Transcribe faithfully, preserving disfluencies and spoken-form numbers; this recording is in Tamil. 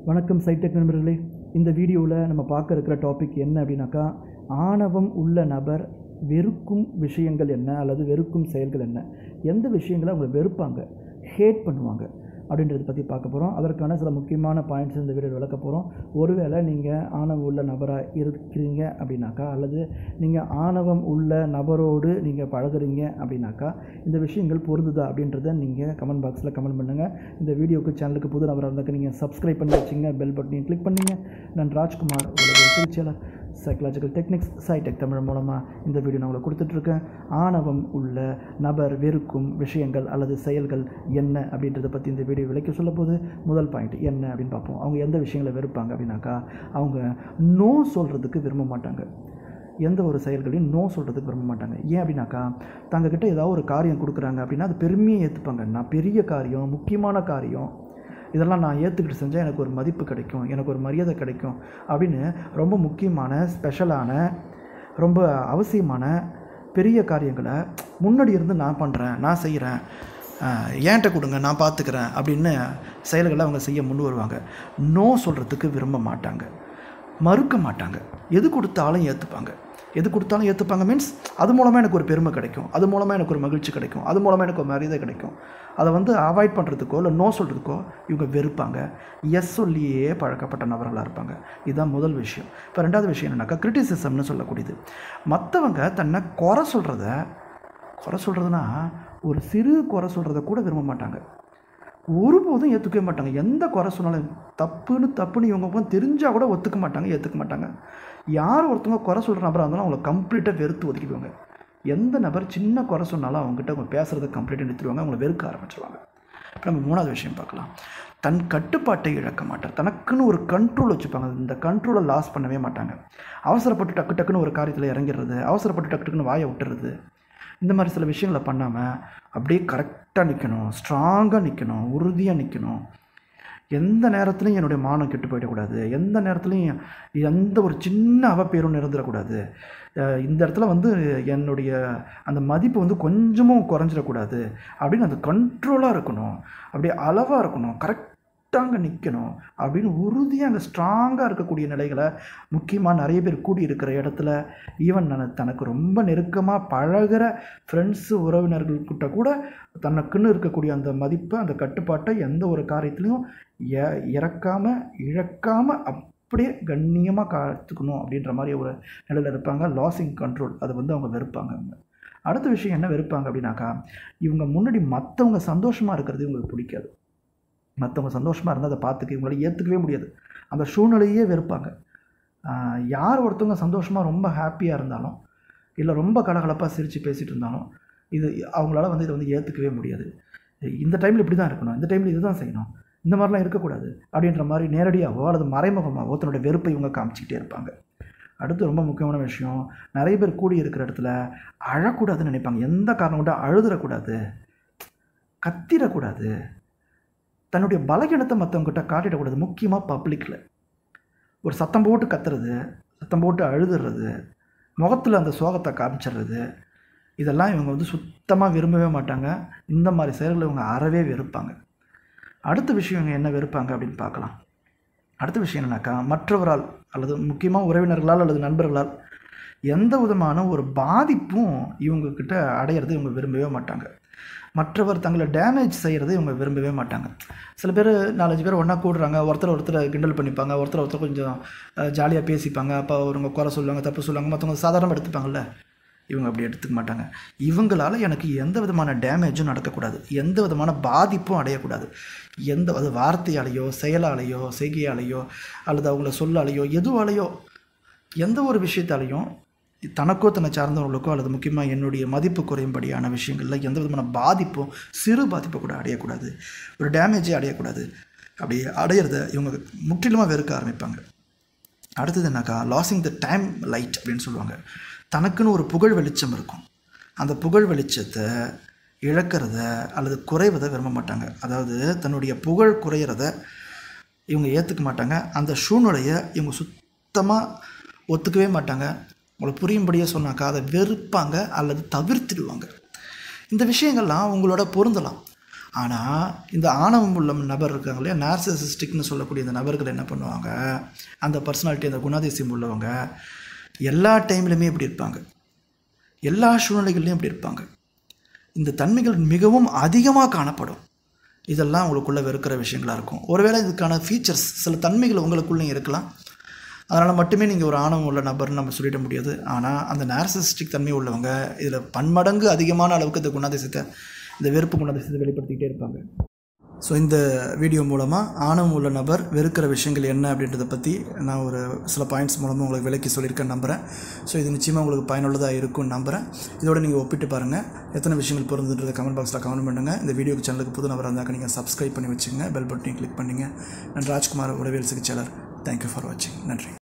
வணக்கம் சைடெக் நண்பர்களே. இந்த வீடியோவில் நம்ம பார்க்க இருக்கிற டாபிக் என்ன அப்படின்னாக்கா, ஆணவம் உள்ள நபர் வெறுக்கும் விஷயங்கள் என்ன அல்லது வெறுக்கும் செயல்கள் என்ன, எந்த விஷயங்களை அவங்க வெறுப்பாங்க, ஹேட் பண்ணுவாங்க அப்படின்றத பற்றி பார்க்க போகிறோம். அதற்கான சில முக்கியமான பாயிண்ட்ஸ் இந்த வீடியோ விளக்க போகிறோம். ஒருவேளை நீங்கள் ஆணவம் உள்ள நபராக இருக்கிறீங்க அப்படின்னாக்கா, அல்லது நீங்கள் ஆணவம் உள்ள நபரோடு நீங்கள் பழகுறீங்க அப்படின்னாக்கா, இந்த விஷயங்கள் பொருந்துதா அப்படின்றத நீங்கள் கமெண்ட் பாக்ஸில் கமெண்ட் பண்ணுங்கள். இந்த வீடியோக்கு சேனலுக்கு புது நபராக இருந்தாக்க நீங்கள் சப்ஸ்கிரைப் பண்ணி வச்சுங்க, பெல் பட்டனையும் கிளிக் பண்ணிங்க. நான் ராஜ்குமார், உங்களுடைய சிகிச்சையாளர், சைக்கலாஜிக்கல் டெக்னிக்ஸ் சைடெக் தமிழ் மூலமாக இந்த வீடியோ நான் உங்களுக்கு கொடுத்துட்ருக்கேன். ஆணவம் உள்ள நபர் வெறுக்கும் விஷயங்கள் அல்லது செயல்கள் என்ன அப்படின்றத பற்றி இந்த வீடியோ விளக்கி சொல்ல போது. முதல் பாயிண்ட் என்ன அப்படின்னு பார்ப்போம். அவங்க எந்த விஷயங்களை வெறுப்பாங்க அப்படின்னாக்கா, அவங்க நோ சொல்கிறதுக்கு விரும்ப மாட்டாங்க. எந்த ஒரு செயல்களையும் நோ சொல்கிறதுக்கு விரும்ப மாட்டாங்க. ஏன் அப்படின்னாக்கா, தங்கக்கிட்ட ஏதாவது ஒரு காரியம் கொடுக்குறாங்க அப்படின்னா அது பெருமையை ஏற்றுப்பாங்க. நான் பெரிய காரியம், முக்கியமான காரியம், இதெல்லாம் நான் ஏற்றுக்கிட்டு செஞ்சால் எனக்கு ஒரு மதிப்பு கிடைக்கும், எனக்கு ஒரு மரியாதை கிடைக்கும் அப்படின்னு ரொம்ப முக்கியமான, ஸ்பெஷலான, ரொம்ப அவசியமான பெரிய காரியங்களை முன்னாடி இருந்து நான் பண்ணுறேன், நான் செய்கிறேன், ஏன்ட்ட கொடுங்க, நான் பார்த்துக்கிறேன் அப்படின்னு செயல்களை அவங்க செய்ய முன் வருவாங்க. நோ சொல்கிறதுக்கு விரும்ப மாட்டாங்க, மறுக்க மாட்டாங்க. எது கொடுத்தாலும் ஏற்றுப்பாங்க. எது கொடுத்தாலும் ஏற்றுப்பாங்க மீன்ஸ் அது மூலமாக எனக்கு ஒரு பெருமை கிடைக்கும், அது மூலமாக எனக்கு ஒரு மகிழ்ச்சி கிடைக்கும், அது மூலமாக எனக்கு ஒரு மரியாதை கிடைக்கும். அதை வந்து அவாய்ட் பண்ணுறதுக்கோ இல்லை நோ சொல்கிறதுக்கோ இவங்க வெறுப்பாங்க. எஸ் சொல்லியே பழக்கப்பட்ட நபர்களாக இருப்பாங்க. இதுதான் முதல் விஷயம். இப்போ ரெண்டாவது விஷயம் என்னன்னாக்கா, கிரிட்டிசிசம்னு சொல்லக்கூடியது. மற்றவங்க தன்னை குறை சொல்கிறத, குறை சொல்கிறதுனா ஒரு சிறு குறை சொல்கிறத கூட விரும்ப மாட்டாங்க. ஒருபோதும் ஏற்றுக்கவே மாட்டாங்க. எந்த குறை சொன்னாலும் தப்புன்னு தப்புன்னு இவங்க தெரிஞ்சால் கூட ஒத்துக்க மாட்டாங்க, ஏற்றுக்க மாட்டாங்க. யார் ஒருத்தவங்க குறை சொல்கிற நபராக இருந்தாலும் அவங்கள கம்ப்ளீட்டாக வெறுத்து ஒதுக்கிடுவாங்க. எந்த நபர் சின்ன குறை சொன்னாலும் அவங்ககிட்ட அவங்க பேசுகிறத கம்ப்ளீட்டாக நிறுத்திடுவாங்க, அவங்கள வெறுக்க ஆரம்பிச்சிருவாங்க. இப்போ நம்ம மூணாவது விஷயம் பார்க்கலாம். தன் கட்டுப்பாட்டை இழக்க மாட்டார். தனக்குன்னு ஒரு கண்ட்ரோல் வச்சுப்பாங்க. இந்த கண்ட்ரோலை லாஸ் பண்ணவே மாட்டாங்க. அவசரப்பட்டு டக்கு டக்குன்னு ஒரு காரியத்தில் இறங்கிடுறது, அவசரப்பட்டு டக்கு டக்குன்னு வாயை விட்டுறது, இந்த மாதிரி சில விஷயங்களை பண்ணாமல் அப்படியே கரெக்டாக நிற்கணும், ஸ்ட்ராங்காக நிற்கணும், உறுதியாக நிற்கணும். எந்த நேரத்துலையும் என்னுடைய மானம் கெட்டு போயிடக்கூடாது, எந்த நேரத்துலையும் எந்த ஒரு சின்ன அவப்பேரும் நிறந்துடக்கூடாது, இந்த இடத்துல வந்து என்னுடைய அந்த மதிப்பு வந்து கொஞ்சமும் குறைஞ்சிடக்கூடாது அப்படின்னு அந்த கண்ட்ரோலாக இருக்கணும், அப்படியே அளவாக இருக்கணும், கரெக்டாக அங்கே நிற்கணும் அப்படின்னு உறுதியாக அங்கே ஸ்ட்ராங்காக இருக்கக்கூடிய நிலைகளை, முக்கியமாக நிறைய பேர் கூடி இருக்கிற இடத்துல, ஈவன் நான் தனக்கு ரொம்ப நெருக்கமாக பழகிற ஃப்ரெண்ட்ஸு உறவினர்கள்கிட்ட கூட தனக்குன்னு இருக்கக்கூடிய அந்த மதிப்பை, அந்த கட்டுப்பாட்டை எந்த ஒரு காரியத்துலையும் எ இறக்காமல் இழக்காமல் அப்படியே கண்ணியமாக காத்துக்கணும் அப்படின்ற மாதிரி ஒரு நிலையில் இருப்பாங்க. லாஸிங் கண்ட்ரோல், அதை வந்து அவங்க வெறுப்பாங்க. அவங்க அடுத்த விஷயம் என்ன வெறுப்பாங்க அப்படின்னாக்கா, இவங்க முன்னாடி மற்றவங்க சந்தோஷமாக இருக்கிறது இவங்களுக்கு பிடிக்காது. மற்றவங்க சந்தோஷமாக இருந்தால் அதை பார்த்துக்க இவங்களால ஏற்றுக்கவே முடியாது. அந்த சூழ்நிலையே வெறுப்பாங்க. யார் ஒருத்தவங்க சந்தோஷமாக ரொம்ப ஹாப்பியாக இருந்தாலும் இல்லை ரொம்ப கலகலப்பாக சிரித்து பேசிகிட்டு இருந்தாலும் இது அவங்களால வந்து இதை வந்து ஏற்றுக்கவே முடியாது. இந்த டைமில் இப்படி தான் இருக்கணும், இந்த டைமில் இது தான் செய்யணும், இந்த மாதிரிலாம் இருக்கக்கூடாது அப்படின்ற மாதிரி நேரடியாகவோ அல்லது மறைமுகமாகவோ தன்னோட வெறுப்பை இவங்க காமிச்சிக்கிட்டே இருப்பாங்க. அடுத்து ரொம்ப முக்கியமான விஷயம், நிறைய பேர் கூடி இருக்கிற இடத்துல அழக்கூடாதுன்னு நினைப்பாங்க. எந்த காரணம் கொண்டு அழுதுறக்கூடாது, கத்திடக்கூடாது, தன்னுடைய பலகீனத்தை மற்றவங்ககிட்ட காட்டிடக்கூடாது. முக்கியமாக பப்ளிக்கில் ஒரு சத்தம் போட்டு கத்துறது, சத்தம் போட்டு அழுதுறது, முகத்தில் அந்த சோகத்தை காமிச்சிடுறது, இதெல்லாம் இவங்க வந்து சுத்தமாக விரும்பவே மாட்டாங்க. இந்த மாதிரி செயல்களை இவங்க அறவே வெறுப்பாங்க. அடுத்த விஷயம் இவங்க என்ன வெறுப்பாங்க அப்படின்னு பார்க்கலாம். அடுத்த விஷயம் என்னன்னாக்கா, மற்றவரால் அல்லது முக்கியமாக உறவினர்களால் அல்லது நண்பர்களால் எந்த விதமான ஒரு பாதிப்பும் இவங்கக்கிட்ட அடையிறது இவங்க விரும்பவே மாட்டாங்க. மற்றவர் தங்களை டேமேஜ் செய்கிறது இவங்க விரும்பவே மாட்டாங்க. சில பேர் நாலஞ்சு பேர் ஒன்றா கூடுறாங்க, ஒருத்தர் ஒருத்தர் கிண்டல் பண்ணிப்பாங்க, ஒருத்தர் ஒருத்தர் கொஞ்சம் ஜாலியாக பேசிப்பாங்க, அப்போ அவங்க குறை சொல்லுவாங்க, தப்பு சொல்லுவாங்க, மற்றவங்க சாதாரணமாக எடுத்துப்பாங்கள்ல, இவங்க அப்படி எடுத்துக்க மாட்டாங்க. இவங்களால் எனக்கு எந்த விதமான டேமேஜும் நடக்கக்கூடாது, எந்த விதமான பாதிப்பும் அடையக்கூடாது. எந்த அது வார்த்தையாலேயோ செயலாலேயோ செய்கையாலேயோ அல்லது அவங்கள சொல்லாலேயோ எதுவாலேயோ எந்த ஒரு விஷயத்தாலேயும் தனக்கோ தன்னை சார்ந்தவர்களுக்கோ அல்லது முக்கியமாக என்னுடைய மதிப்பு குறையும்படியான விஷயங்களில் எந்த விதமான பாதிப்பும், சிறு பாதிப்பை கூட அடையக்கூடாது, ஒரு டேமேஜே அடையக்கூடாது. அப்படி அடையிறத இவங்க முற்றிலுமாக வெறுக்க ஆரம்பிப்பாங்க. அடுத்தது என்னக்கா, லாஸிங் த டைம் லைட் அப்படின்னு சொல்லுவாங்க. தனக்குன்னு ஒரு புகழ் வெளிச்சம் இருக்கும், அந்த புகழ் வெளிச்சத்தை இழக்கிறத அல்லது குறைவதை விரும்ப மாட்டாங்க. அதாவது தன்னுடைய புகழ் குறையிறத இவங்க ஏற்றுக்க மாட்டாங்க. அந்த சூழ்நிலையை இவங்க சுத்தமாக ஒத்துக்கவே மாட்டாங்க. உங்களுக்கு புரியும்படியாக சொன்னாக்கா அதை வெறுப்பாங்க அல்லது தவிர்த்திடுவாங்க. இந்த விஷயங்கள்லாம் உங்களோட பொருந்தலாம். ஆனால் இந்த ஆணவம் உள்ள நபர் இருக்காங்க இல்லையா, நார்சிசிஸ்டிக்னு சொல்லக்கூடிய இந்த நபர்கள் என்ன பண்ணுவாங்க, அந்த பர்சனாலிட்டி அந்த குணாதிசயம் உள்ளவங்க எல்லா டைம்லையுமே இப்படி இருப்பாங்க, எல்லா சூழ்நிலைகள்லையும் இப்படி இருப்பாங்க. இந்த தன்மைகள் மிகவும் அதிகமாக காணப்படும். இதெல்லாம் உங்களுக்குள்ளே வெறுக்கிற விஷயங்களாக இருக்கும். ஒருவேளை இதுக்கான ஃபீச்சர்ஸ் சில தன்மைகள் உங்களுக்குள்ளேயும் இருக்கலாம். அதனால் மட்டுமே நீங்கள் ஒரு ஆணவம் உள்ள நபர்னு நம்ம சொல்லிட முடியாது. ஆனால் அந்த நார்சிசிஸ்டிக் தன்மை உள்ளவங்க இதில் பன்மடங்கு அதிகமான அளவுக்கு இந்த குணாதிசயத்தை, இந்த வெறுப்பு குணாதிசயத்தை வெளிப்படுத்திக்கிட்டே இருப்பாங்க. ஸோ இந்த வீடியோ மூலமாக ஆணவம் உள்ள நபர் வெறுக்கிற விஷயங்கள் என்ன அப்படின்றத பற்றி நான் ஒரு சில பாயிண்ட்ஸ் மூலமாக உங்களுக்கு விளக்கி சொல்லியிருக்கேன் நம்புகிறேன். ஸோ இது நிச்சயமாக உங்களுக்கு பயனுள்ளதாக இருக்கும்னு நம்புகிறேன். இதோட நீங்கள் ஒப்பிட்டு பாருங்கள், எத்தனை விஷயங்கள் பொருந்துன்றதை கமெண்ட் பாக்ஸில் கமெண்ட் பண்ணுங்கள். இந்த வீடியோக்கு சேனலுக்கு புது நபராக இருந்தாக்க நீங்கள் சப்ஸ்கிரைப் பண்ணி வச்சுங்க, பெல் பட்டனையும் கிளிக் பண்ணிங்க. நான் ராஜ்குமார் உளவியல் சிகிச்சையாளர். தேங்க்யூ ஃபார் வாட்சிங். நன்றி.